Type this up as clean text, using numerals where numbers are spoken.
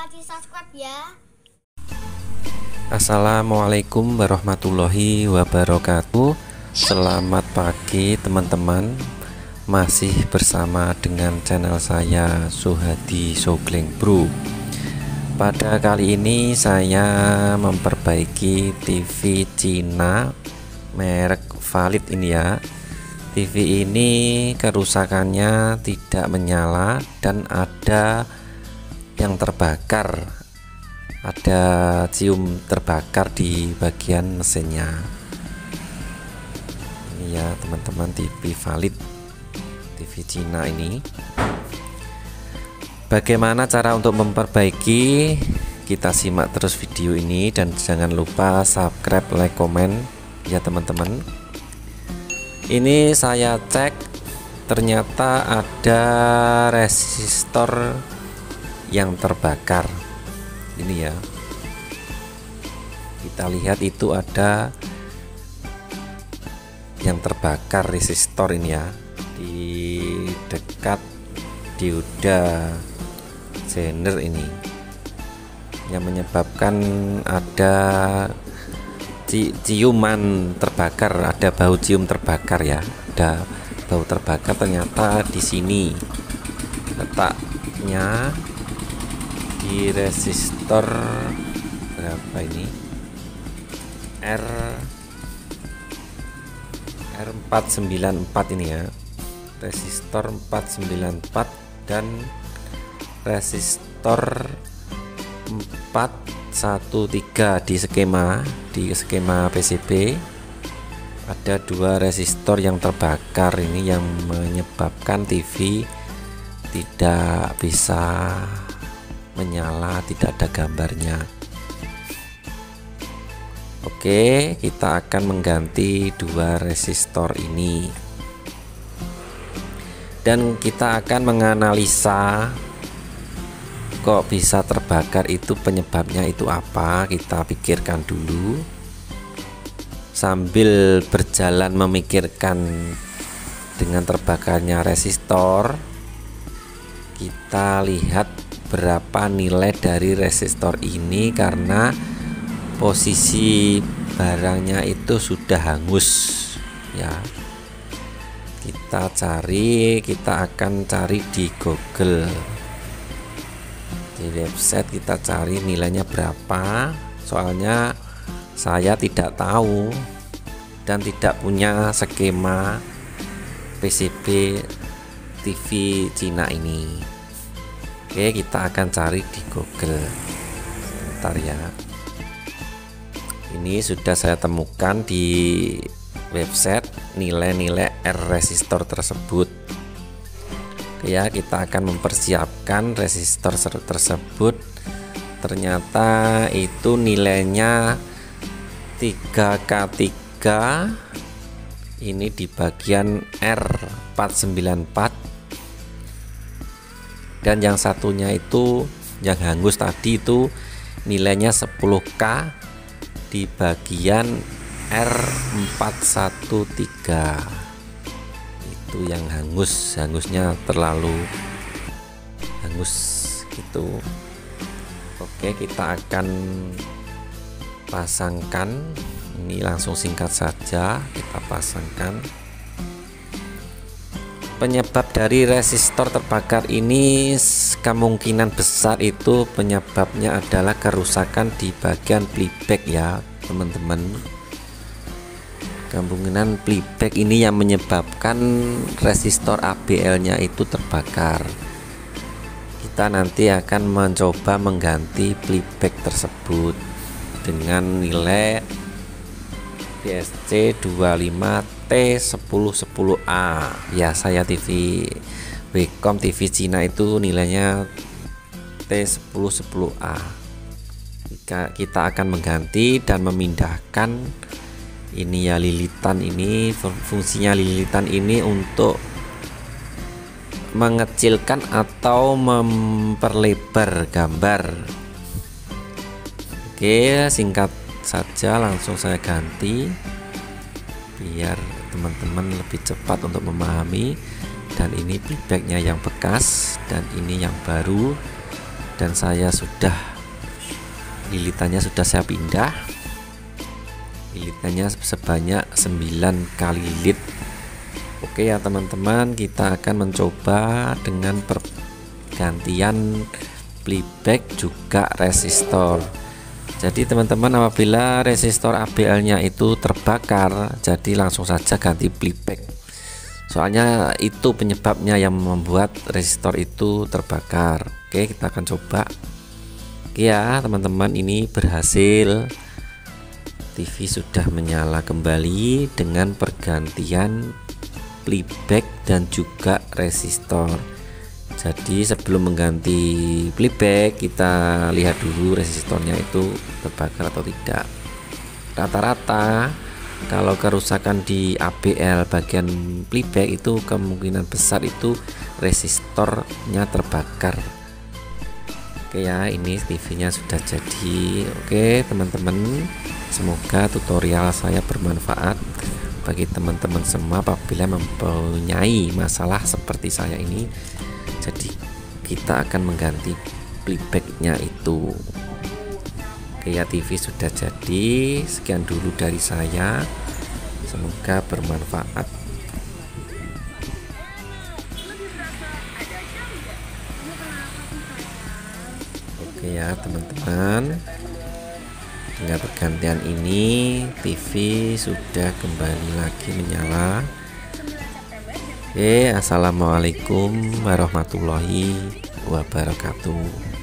lupa di subscribe ya. Assalamualaikum warahmatullahi wabarakatuh. Selamat pagi teman-teman. Masih bersama dengan channel saya Suhadi Sogleng Bro. Pada kali ini saya memperbaiki TV Cina merek Valid ini ya. TV ini kerusakannya tidak menyala dan ada yang terbakar, ada cium terbakar di bagian mesinnya. Ini ya teman-teman, TV Valid, TV Cina ini. Bagaimana cara untuk memperbaiki? Kita simak terus video ini dan jangan lupa subscribe, like, komen ya teman-teman. Ini saya cek, ternyata ada resistor yang terbakar. Ini ya, kita lihat itu ada yang terbakar resistor ini ya, di dekat dioda zener ini, yang menyebabkan ada ciuman terbakar, ada bau cium terbakar ya, ada bau terbakar. Ternyata di sini letaknya di resistor berapa ini, R494 ini ya, resistor 494 dan resistor 413 di skema PCB. Ada dua resistor yang terbakar ini yang menyebabkan TV tidak bisa menyala, tidak ada gambarnya. Oke, kita akan mengganti dua resistor ini dan kita akan menganalisa kok bisa terbakar, itu penyebabnya itu apa. Kita pikirkan dulu sambil berjalan memikirkan dengan terbakarnya resistor. Kita lihat berapa nilai dari resistor ini, karena posisi barangnya itu sudah hangus ya. Kita akan cari di Google, di website kita cari nilainya berapa. Soalnya saya tidak tahu dan tidak punya skema PCB TV Cina ini. Oke, kita akan cari di Google. Sebentar ya. Ini sudah saya temukan di website nilai-nilai R resistor tersebut. Oke ya, kita akan mempersiapkan resistor tersebut. Ternyata itu nilainya 3K3. Ini di bagian R494. Dan yang satunya itu yang hangus tadi itu nilainya 10K di bagian R413. Itu yang hangusnya terlalu hangus gitu. Oke, kita akan pasangkan ini, langsung singkat saja kita pasangkan. Penyebab dari resistor terbakar ini kemungkinan besar itu penyebabnya adalah kerusakan di bagian playback ya teman-teman. Kemungkinan playback ini yang menyebabkan resistor ABL nya itu terbakar. Kita nanti akan mencoba mengganti playback tersebut dengan nilai BSC 25T1010A. Biasa ya, TV Wacom TV Cina itu nilainya T1010A. Kita akan mengganti dan memindahkan ini ya, lilitan ini. Fungsinya lilitan ini untuk mengecilkan atau memperlebar gambar. Oke, singkat saja langsung saya ganti biar teman-teman lebih cepat untuk memahami. Dan ini playbacknya yang bekas dan ini yang baru. dan lilitannya sudah saya pindah. Lilitannya sebanyak 9 kali lilit. Oke ya teman-teman, kita akan mencoba dengan pergantian playback juga resistor. Jadi teman-teman, apabila resistor ABL nya itu terbakar, jadi langsung saja ganti playback, soalnya itu penyebabnya yang membuat resistor itu terbakar. Oke, kita akan coba. Oke ya teman-teman, ini berhasil. TV sudah menyala kembali dengan pergantian playback dan juga resistor. Jadi sebelum mengganti playback, kita lihat dulu resistornya itu terbakar atau tidak. Rata-rata kalau kerusakan di ABL bagian playback itu kemungkinan besar itu resistornya terbakar. Oke ya, ini TV-nya sudah jadi. Oke teman-teman, semoga tutorial saya bermanfaat bagi teman-teman semua apabila mempunyai masalah seperti saya ini. Jadi kita akan mengganti playbacknya itu. Oke ya, TV sudah jadi. Sekian dulu dari saya, semoga bermanfaat. Oke ya teman-teman, dengan pergantian ini TV sudah kembali lagi menyala. Oke, assalamualaikum warahmatullahi wabarakatuh.